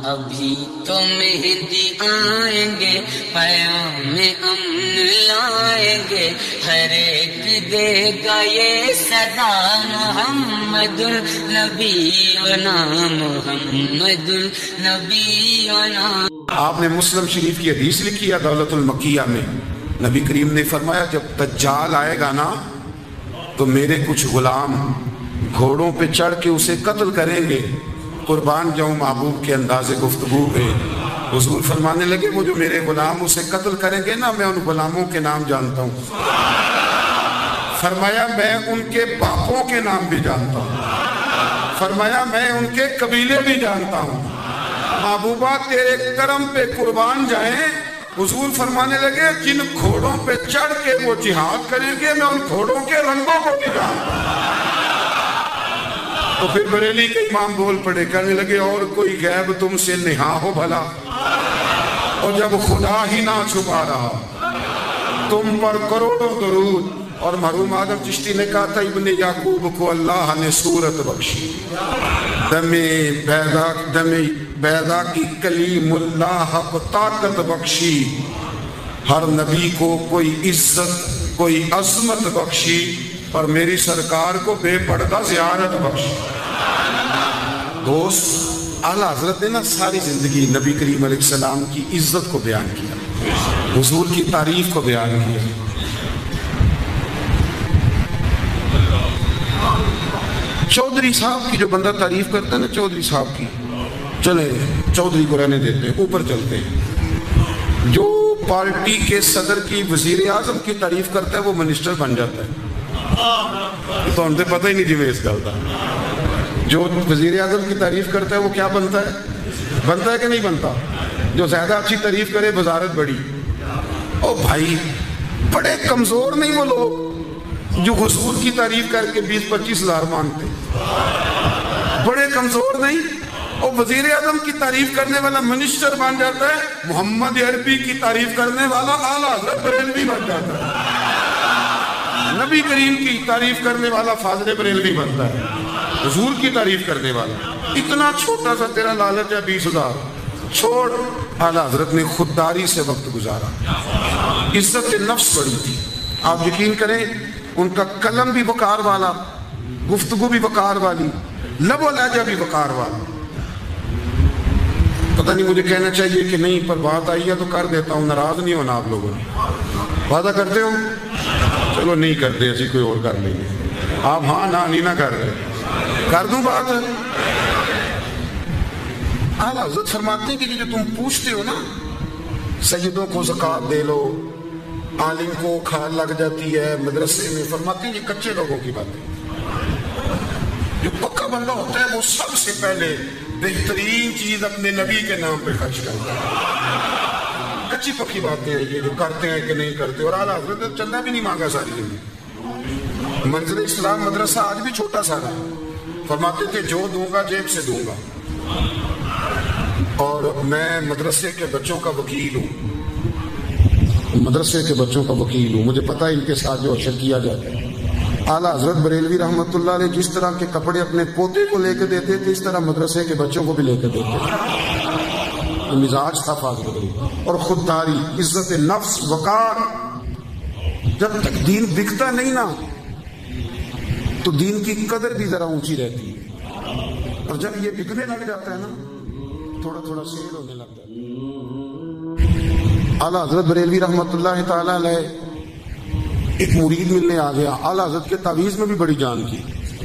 ابھی تو مہدی آئیں گے، پیام امن لائیں گے، ہر ایک دے گا یہ صدا محمد النبی محمد النبی۔ آپ نے مسلم شریف کی حدیث لکھی ہے دولت المکیہ میں، نبی کریم نے فرمایا جب دجال آئے گا نا تو میرے کچھ غلام گھوڑوں پہ چڑھ کے اسے قتل کریں گے۔ قربان جاؤں محبوب کے انداز گفتگو پہ، حضور فرمانے لگے وہ جو میرے غلام اسے قتل کریں گے نا، میں ان غلاموں کے نام جانتا ہوں۔ فرمایا میں ان کے باپوں کے نام بھی جانتا ہوں، فرمایا میں ان کے قبیلے بھی جانتا ہوں۔ محبوبہ تیرے کرم پہ قربان جائیں۔ حضور فرمانے لگے جن گھوڑوں پہ چڑھ کے وہ جہاد کریں گے میں ان گھوڑوں کے رنگوں کو بھی جانتا ہوں۔ تو پھر بریلی کے امام بول پڑے، کہنے لگے اور کوئی غیب تم سے نہا ہو بھلا، اور جب خدا ہی نہ چھپا رہا تم پر کروڑوں درود۔ اور مرحوم آدم چشتی نے کہا تھا ابن یعقوب کو اللہ نے صورت بخشی، دم بیضا کی کلیم اللہ کو طاقت بخشی، ہر نبی کو کوئی عزت کوئی عظمت بخشی، اور میری سرکار کو بے پردہ زیارت بخشی۔ دوست اعلیٰ حضرت نے نا ساری زندگی نبی کریم علیہ السلام کی عزت کو بیان کیا، حضور کی تعریف کو بیان کیا۔ چودھری صاحب کی جو بندہ تعریف کرتا ہے نا، چودھری صاحب کی، چلے چودھری کو رہنے دیتے ہیں، اوپر چلتے ہیں۔ جو پارٹی کے صدر کی وزیر اعظم کی تعریف کرتا ہے وہ منسٹر بن جاتا ہے۔ تو ہم سے پتہ ہی نہیں جی میں اس کا ہوتا۔ جو وزیر اعظم کی تعریف کرتا ہے وہ کیا بنتا ہے کہ نہیں بنتا؟ جو زیادہ اچھی تعریف کرے وزارت بڑی۔ او بھائی بڑے کمزور نہیں وہ لوگ جو حضور کی تعریف کر کے 20-25 ہزار مانگتے، بڑے کمزور نہیں۔ اور وزیر اعظم کی تعریف کرنے والا منسٹر بن جاتا ہے، محمد عربی کی تعریف کرنے والا اعلیٰ حضرت بریلوی بن جاتا ہے، نبی کریم کی تعریف کرنے والا فاضل بریلوی بنتا ہے، حضور کی تعریف کرنے والا۔ اتنا چھوٹا سا تیرا لالچ ہے 20,000 چھوڑ۔ اعلیٰ حضرت نے خودداری سے وقت گزارا، عزت نفس بڑی تھی۔ آپ یقین کریں ان کا قلم بھی وقار والا، گفتگو بھی وقار والی، لب و لہجہ بھی وقار والا۔ پتہ نہیں مجھے کہنا چاہیے کہ نہیں، پر بات آئی ہے تو کر دیتا ہوں، ناراض نہیں ہونا آپ لوگوں نے۔ وعدہ کرتے ہو؟ چلو نہیں کرتے، ایسی کوئی اور کر لیں گے۔ آپ ہاں نہیں نہ کر رہے، کر دوں بات۔ اعلیٰ حضرت فرماتے ہیں کہ جو تم پوچھتے ہو نا، سیدوں کو زکوٰۃ دے لو، عالم کو کھال لگ جاتی ہے مدرسے میں، فرماتے ہیں یہ کچے لوگوں کی باتیں۔ جو پکا بندہ ہوتا ہے وہ سب سے پہلے بہترین چیز اپنے نبی کے نام پہ خرچ کرتا ہے۔ کچی پکی باتیں ہیں یہ جو کرتے ہیں کہ نہیں کرتے۔ اور اعلیٰ حضرت نے چندہ بھی نہیں مانگا ساری زندگی۔ منزل اسلام مدرسہ آج بھی چھوٹا سا ہے، فرماتے تھے جو دوں گا جیب سے دوں گا، اور میں مدرسے کے بچوں کا وکیل ہوں، مدرسے کے بچوں کا وکیل ہوں، مجھے پتہ ہے ان کے ساتھ جو اشر کیا جاتا ہے۔ اعلیٰ حضرت بریلوی رحمۃ اللہ علیہ جس طرح کے کپڑے اپنے پوتے کو لے کے دیتے تھے، اس طرح مدرسے کے بچوں کو بھی لے کے دیتے تھے۔ مزاج تھا فاضل بریلوی، اور خودداری، عزت نفس، وقار۔ جب تک دین بکتا نہیں نا تو دین کی قدر بھی ذرا اونچی رہتی ہے، اور جب یہ بکنے لگ جاتا ہے نا تھوڑا تھوڑا سیل ہونے لگتا ہے۔ اعلیٰ حضرت بریلوی رحمۃ اللہ تعالی علیہ ایک مرید ملنے آ گیا، اعلیٰ حضرت کے تعویذ میں بھی بڑی جان کی۔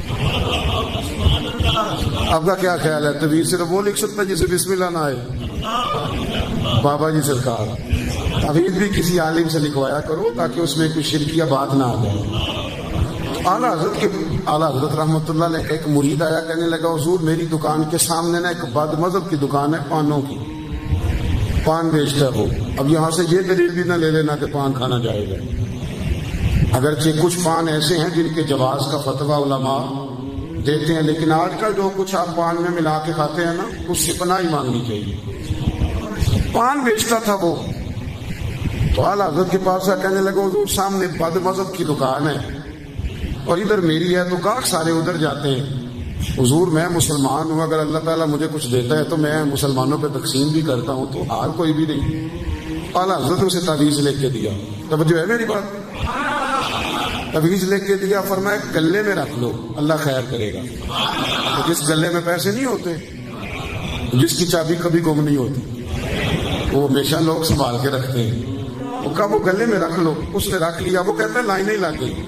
آپ کا کیا خیال ہے؟ تعویذ صرف وہ لکھ سکتا ہے جسے بسم اللہ نہ آئے؟ بابا جی سرکار تعویذ بھی کسی عالم سے لکھوایا کرو تاکہ اس میں کوئی شرکیہ بات نہ آ جائے۔ اعلیٰ حضرت رحمۃ اللہ علیہ ایک مرید آیا، کہنے لگا حضور میری دکان کے سامنے نا ایک بد مذہب کی دکان ہے، پانوں کی، پان بیچتا ہے وہ۔ اب یہاں سے یہ دلیل بھی نہ لے لینا کہ پان کھانا جائے گا، اگرچہ کچھ پان ایسے ہیں جن کے جواز کا فتویٰ علماء دیتے ہیں، لیکن آج کل جو کچھ آپ پان میں ملا کے کھاتے ہیں نا اس سے پناہ ہی مانگنی چاہیے۔ پان بیچتا تھا وہ، تو اعلیٰ حضرت کے پاس کہنے لگا حضور سامنے بد مذہب کی دکان ہے اور ادھر میری ہے، تو گاہک سارے ادھر جاتے ہیں، حضور میں مسلمان ہوں، اگر اللہ تعالیٰ مجھے کچھ دیتا ہے تو میں مسلمانوں پہ تقسیم بھی کرتا ہوں، تو حال کوئی بھی نہیں۔ اعلیٰ حضرت اسے تعویذ لکھ کے دیا، توجہ ہے میری بات؟ تعویذ لکھ کے دیا، فرمایا گلے میں رکھ لو، اللہ خیر کرے گا۔ تو جس گلے میں پیسے نہیں ہوتے، جس کی چابی کبھی گم نہیں ہوتی، وہ ہمیشہ لوگ سنبھال کے رکھتے ہیں، وہ کہا وہ گلے میں رکھ لو، اس نے رکھ لیا۔ وہ کہتا ہے لائنیں لگ گئی،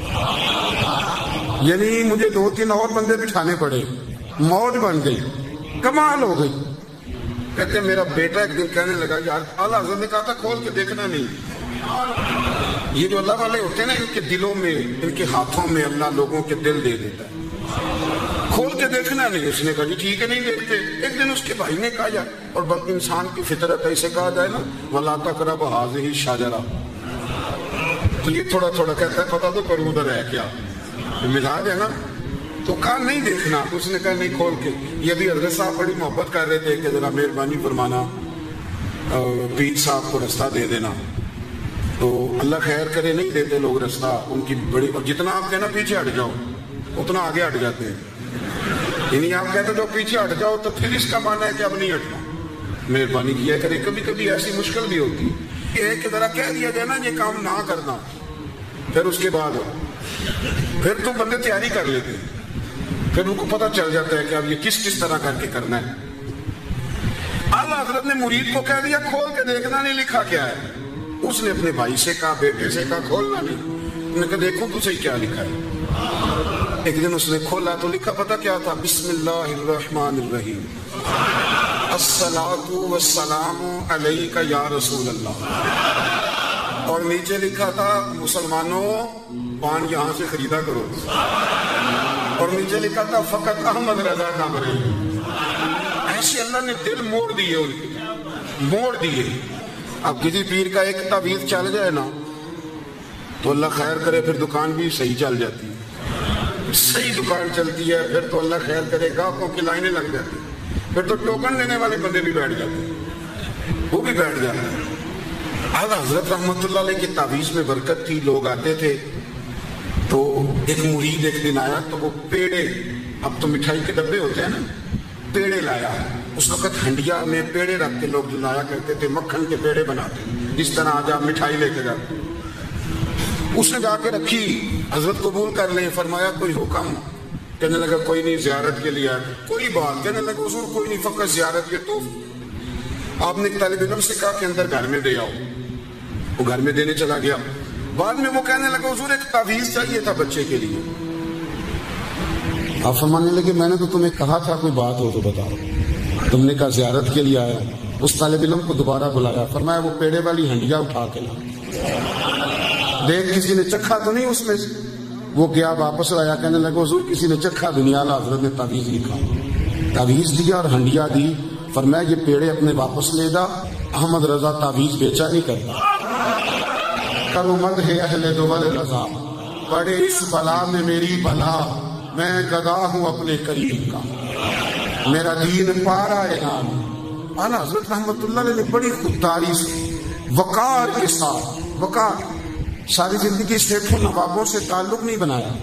یعنی مجھے 2-3 اور بندے بٹھانے پڑے، موج بن گئی، کمال ہو گئی۔ کہتے ہیں میرا بیٹا ایک دن کہنے لگا یار اعلیٰ حضرت نے کہا تھا کھول کے دیکھنا نہیں۔ یہ جو اللہ والے ہوتے ہیں نا، ان کے دلوں میں، ان کے ہاتھوں میں اللہ لوگوں کے دل دے دیتا ہے۔ کھول کے دیکھنا نہیں، اس نے کہا جی ٹھیک ہے نہیں دیکھتے۔ ایک دن اس کے بھائی نے کہا یار، اور بلکہ انسان کی فطرت ایسے کہا جائے نا، وَلَا تَقْرَبُوا هَٰذِهِ الشَّجَرَةَ، تو یہ تھوڑا تھوڑا کہتا ہے پتہ تو کروں ادھر ہے کیا، مزاج ہے نا۔ تو کہا نہیں دیکھنا، اس نے کہا نہیں کھول کے۔ یہ بھی حضرت صاحب بڑی محبت کر رہے تھے کہ ذرا مہربانی فرمانا پیر صاحب کو رستہ دے دینا، تو اللہ خیر کرے نہیں دیتے لوگ رستہ، ان کی بڑی، اور جتنا آپ کہنا پیچھے ہٹ جاؤ اتنا آگے ہٹ جاتے ہیں، یعنی آپ کہتے جو پیچھے ہٹ جاؤ تو پھر اس کا معنی ہے کہ اب نہیں ہٹنا، مہربانی کیا کرے۔ کبھی کبھی ایسی مشکل بھی ہوتی ہے کہ ذرا کہہ دیا جائے نا یہ کام نہ کرنا، پھر اس کے بعد پھر تو بندے تیاری کر لیتے ہیں، پھر ان کو پتہ چل جاتا ہے کہ اب یہ کس طرح کر کے کرنا ہے۔ اعلیٰ حضرت نے مرید کو کہہ دیا کھول کے دیکھنا نہیں، لکھا کیا ہے؟ اس نے اپنے بھائی سے کہا، بیٹے سے کہا کھولنا نہیں۔ انہوں نے کہا دیکھو تو صحیح کیا لکھا ہے۔ ایک دن اس نے کھولا تو لکھا پتہ کیا تھا؟ بسم اللہ الرحمن الرحیم، الصلاۃ والسلام علیک یا رسول اللہ، اور نیچے لکھا تھا مسلمانوں پان یہاں سے خریدا کرو، اور نیچے لکھا تھا فقط احمد رضا کا مرے۔ ایسے اللہ نے دل موڑ دیے، ان کے موڑ دیے۔ اب کسی پیر کا ایک تعویذ چل جائے نا تو اللہ خیر کرے پھر دکان بھی صحیح چل جاتی ہے، صحیح دکان چلتی ہے، پھر تو اللہ خیر کرے گاہکوں کی لائنیں لگ جاتی، پھر تو ٹوکن لینے والے بندے بھی بیٹھ جاتے ہیں، وہ بھی بیٹھ جاتے ہیں۔ اعلیٰ حضرت رحمۃ اللہ علیہ کی تعویذ میں برکت تھی، لوگ آتے تھے تو ایک مرید ایک دن آیا تو وہ پیڑے، اب تو مٹھائی کے ڈبے ہوتے ہیں نا، پیڑے لایا۔ اس وقت ہنڈیا میں پیڑے رکھ کے لوگ لایا کرتے تھے، مکھن کے پیڑے بناتے، جس طرح آج آپ مٹھائی لے کے جاتے۔ اس نے جا کے رکھی، حضرت قبول کر لیں، فرمایا کوئی حکم؟ کہنے لگا کوئی نہیں، زیارت کے لیے آیا۔ کوئی بات؟ کہنے لگا حضور کوئی نہیں، فقط زیارت کے۔ تو آپ نے طالب علم سے کہا کہ اندر گھر میں دے آؤ، وہ گھر میں دینے چلا گیا۔ بعد میں وہ کہنے لگا حضور ایک تعویذ چاہیے تھا بچے کے لیے۔ آپ فرمانے لگے میں نے تو تمہیں کہا تھا کوئی بات ہو تو بتاؤ، تم نے کہا زیارت کے لیے آیا۔ اس طالب علم کو دوبارہ بلایا، فرمایا وہ پیڑے والی ہنڈیا اٹھا کے لا، دیکھ کسی نے چکھا تو نہیں اس میں سے۔ وہ گیا واپس آیا، کہنے لگا حضور کسی نے چکھا بھی نہیں، اعلیٰ حضرت نے تعویذ لکھا، تعویذ دیا اور ہنڈیا دی۔ فرمایا یہ پیڑے اپنے واپس لے جا، احمد رضا تعویذ بیچا نہیں کرتا۔ کرو مد ہے اہل دول رضا، پڑے اس بلا میں میری بلا، میں گدا ہوں اپنے کریم کا، میرا دین پارا اعلان۔ اعلیٰ حضرت رحمۃ اللہ علیہ نے بڑی خودداری سے، وقار کے ساتھ، وقار، ساری زندگی سیٹھوں نوابوں سے تعلق نہیں بنایا۔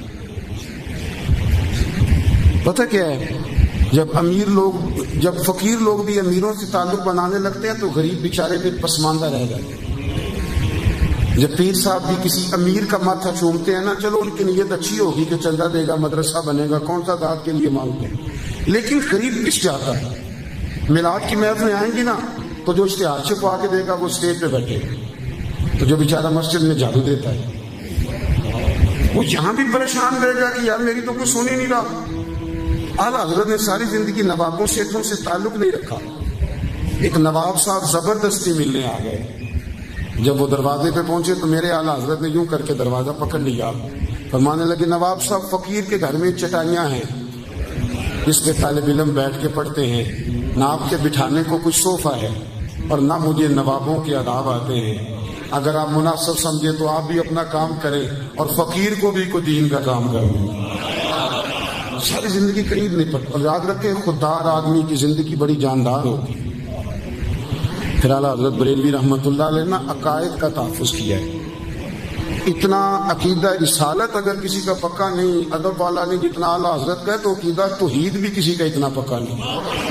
پتہ کیا ہے، جب امیر لوگ، جب فقیر لوگ بھی امیروں سے تعلق بنانے لگتے ہیں تو غریب بیچارے پھر پسماندہ رہ جاتے ہیں۔ جب پیر صاحب بھی کسی امیر کا ماتھا چومتے ہیں نا، چلو ان کی نیت اچھی ہوگی کہ چندہ دے گا، مدرسہ بنے گا، کون سا ذات کے لیے مانگتے ہیں، لیکن غریب کس جاتا ہے؟ میلاد کی محفلیں آئیں گی نا تو جو اشتہار چھپوا کے دے گا وہ اسٹیج پہ بیٹھے گا، تو جو بیچارہ مسجد میں جادو دیتا ہے وہ یہاں بھی پریشان رہے گا کہ یار میری تو کوئی سن ہی نہیں رہا۔ اعلیٰ حضرت نے ساری زندگی نوابوں سیٹھوں سے تعلق نہیں رکھا۔ ایک نواب صاحب زبردستی ملنے آ گئے، جب وہ دروازے پہ پہنچے تو میرے اعلیٰ حضرت نے یوں کر کے دروازہ پکڑ لیا، فرمانے لگے نواب صاحب فقیر کے گھر میں چٹائیاں ہیں، اس پہ طالب علم بیٹھ کے پڑھتے ہیں، نہ آپ کے بٹھانے کو کچھ صوفہ ہے اور نہ مجھے نوابوں کے آداب آتے ہیں، اگر آپ مناسب سمجھے تو آپ بھی اپنا کام کریں اور فقیر کو بھی کوئی دین کا کام کریں۔ ساری زندگی قریب نہیں پڑتا، اور یاد رکھیں خوددار آدمی کی زندگی بڑی جاندار ہوتی ہے۔ پھر اعلیٰ حضرت بریلوی رحمۃ اللہ علیہ نے عقائد کا تحفظ کیا ہے، اتنا عقیدہ رسالت اگر کسی کا پکا نہیں، ادب والا نہیں جتنا اعلیٰ حضرت کا ہے، تو عقیدہ توحید بھی کسی کا اتنا پکا نہیں۔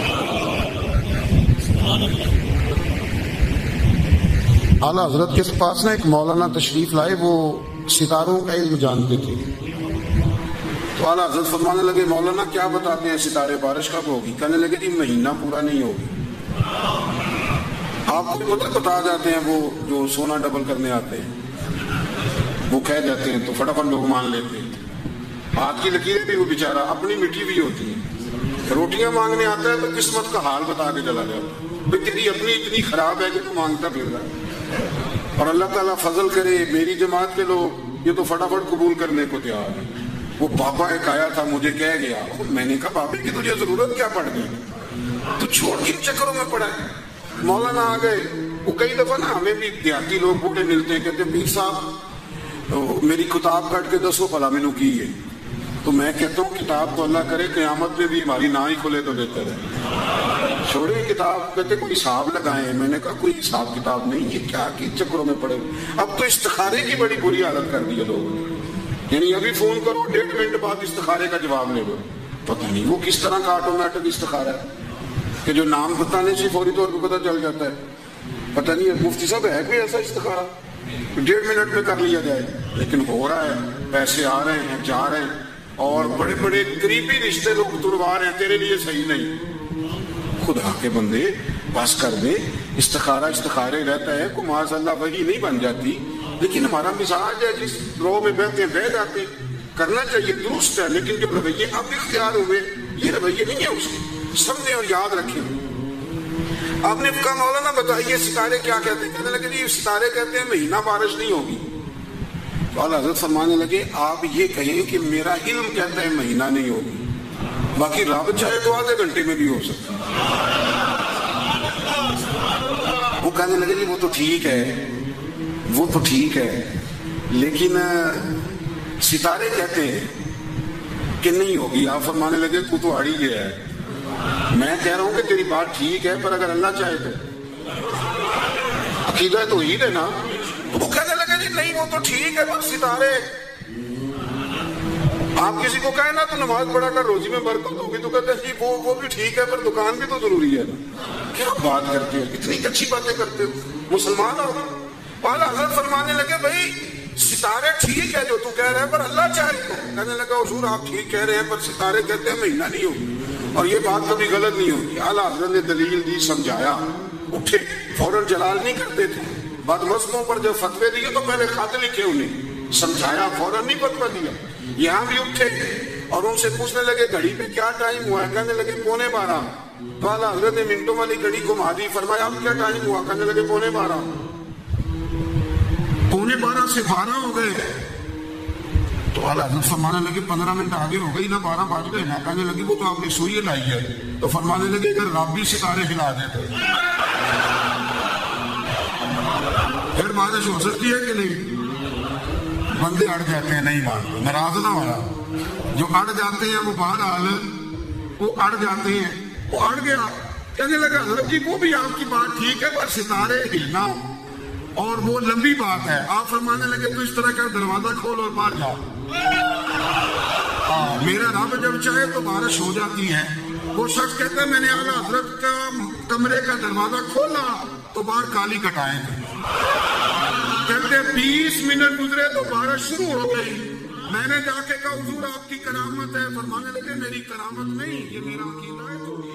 اعلیٰ حضرت کے پاس نا ایک مولانا تشریف لائے، وہ ستاروں کا علم جانتے تھے۔ تو اعلیٰ حضرت فرمانے لگے مولانا کیا بتاتے ہیں ستارے بارش کب ہوگی؟ کہنے لگے جی مہینہ پورا نہیں ہوگی۔ آپ کو بتا جاتے ہیں وہ جو سونا ڈبل کرنے آتے ہیں، وہ کہہ جاتے ہیں تو فٹافٹ لوگ مان لیتے ہیں۔ ہاتھ کی لکیریں بھی وہ بیچارہ اپنی مٹی بھی ہوتی ہیں، روٹیاں مانگنے آتا ہے تو قسمت کا حال بتا کے چلا جاتا ہے، بھئی تیری اپنی اتنی خراب ہے کہ تو مانگتا پھر رہا ہے۔ اور اللہ تعالیٰ فضل کرے میری جماعت کے لوگ یہ تو فٹافٹ قبول کرنے کو تیار ہے۔ وہ بابا ایک آیا تھا مجھے کہہ گیا، میں نے کہا بابے کی تجھے ضرورت کیا پڑ گئی، تو چھوڑ کے چکروں میں پڑا ہے۔ مولانا آ گئے، وہ کئی دفعہ نا ہمیں بھی دیہاتی لوگ بوڑھے ملتے ہیں، کہتے ہیں پیر صاحب میری کتاب کٹ کے 10 بھلا مینوں کی ہے، تو میں کہتا ہوں کتاب تو اللہ کرے قیامت میں بھی ہماری نہ ہی کھلے تو بہتر ہے، چھوڑے کتاب۔ کہتے کوئی حساب لگائیں، میں نے کہا کوئی حساب کتاب نہیں، یہ کیا کی چکروں میں پڑے۔ اب تو استخارے کی بڑی بری حالت کر دی ہے لوگوں نے، یعنی ابھی فون کرو 1.5 منٹ بعد استخارے کا جواب لے لو۔ پتہ نہیں وہ کس طرح کا آٹومیٹک استخارہ ہے کہ جو نام بتانے سے فوری طور پہ پتہ چل جاتا ہے۔ پتہ نہیں مفتی صاحب ہے کوئی ایسا استخارہ 1.5 منٹ میں کر لیا جائے، لیکن ہو رہا ہے، پیسے آ رہے ہیں جا رہے ہیں، اور بڑے بڑے قریبی رشتے لوگ تڑوا رہے ہیں تیرے لیے صحیح نہیں۔ خدا کے بندے بس کر دے، استخارے رہتا ہے، کوئی معاذ اللہ وہی نہیں بن جاتی، لیکن ہمارا مزاج ہے جس رو میں بہتے ہیں بہ جاتے، کرنا چاہیے درست ہے، لیکن جو رویے اب اختیار ہوئے یہ رویے نہیں ہے اس کے، سمجھیں اور یاد رکھیں۔ آپ نے کہا مولانا بتائیے ستارے کیا کہتے ہیں؟ کہنے لگے جی ستارے کہتے ہیں مہینہ بارش نہیں ہوگی۔ تو اعلیٰ حضرت فرمانے لگے آپ یہ کہیں کہ میرا علم کہتا ہے مہینہ نہیں ہوگی، باقی رب چاہے تو آدھے گھنٹے میں بھی ہو سکتا۔ وہ کہنے لگے جی وہ تو ٹھیک ہے، وہ تو ٹھیک ہے، لیکن ستارے کہتے ہیں کہ نہیں ہوگی۔ آپ فرمانے لگے تو تو اڑ ہی گیا ہے، میں کہہ رہا ہوں کہ تیری بات ٹھیک ہے، پر اگر اللہ چاہے تو عقیدہ توحید ہے نا۔ وہ کہنے لگے جی نہیں وہ تو ٹھیک ہے پر ستارے، آپ کسی کو کہیں نا تو نماز پڑھا کر روزی میں برکت ہوگی، تو کہتے ہیں جی وہ بھی ٹھیک ہے پر دکان بھی تو ضروری ہے نا۔ کیا بات کرتے ہو، اتنی اچھی باتیں کرتے ہو، مسلمان ہو۔ اعلیٰ حضرت فرمانے لگے بھائی ستارے ٹھیک ہے جو تو کہہ رہے ہیں پر اللہ چاہے تو۔ کہنے لگا حضور آپ ٹھیک کہہ رہے ہیں پر ستارے کہتے ہیں مہینہ نہیں ہوگی، اور یہ بات کبھی غلط نہیں ہوگی۔ اعلیٰ حضرت نے دلیل دی، سمجھایا، اٹھے، فوراً جلال نہیں کرتے تھے، بدمستوں پر جب فتوے دیے تو پہلے خط لکھے، انہیں سمجھایا، فوراً نہیں فتویٰ دیا۔ یہاں بھی اٹھے اور ان سے پوچھنے لگے گھڑی پہ کیا ٹائم ہوا ہے؟ کہنے لگے 11:15۔ تو اعلیٰ حضرت نے منٹوں والی گھڑی گھما دی، فرمایا اب کیا ٹائم ہوا؟ کہنے لگے 11:15۔ 11:15 سے 12 ہو گئے، تو اعلیٰ حضرت فرمانے لگے 15 منٹ آگے ہو گئی نا، 12 بج گئے نا۔ کہنے لگے وہ تو آپ نے سوئی لائی ہے، تو فرمانے لگے اگر رب بھی ستارے ہلا دیتے پھر بارش ہو سکتی ہے کہ نہیں؟ بندے اڑ جاتے ہیں، نہیں مانتے، ناراض نہ ہونا، جو اڑ جاتے ہیں وہ بہرحال وہ اڑ جاتے ہیں، وہ اڑ گیا۔ کہنے لگا حضرت جی وہ بھی آپ کی بات ٹھیک ہے پر ستارے ہلنا اور وہ لمبی بات ہے۔ آپ فرمانے لگے تو اس طرح کا دروازہ کھول اور باہر جاؤ، میرا رب جب چاہے تو بارش ہو جاتی ہے۔ وہ شخص کہتا ہے میں نے اعلیٰ حضرت کا کمرے کا دروازہ کھولا تو باہر کالی کٹائیں گے، کہتے 20 منٹ گزرے تو بارش شروع ہو گئی۔ میں نے جا کے کہا حضور آپ کی کرامت ہے، فرمانے لگے میری کرامت نہیں، یہ میرا عقیدہ ہے۔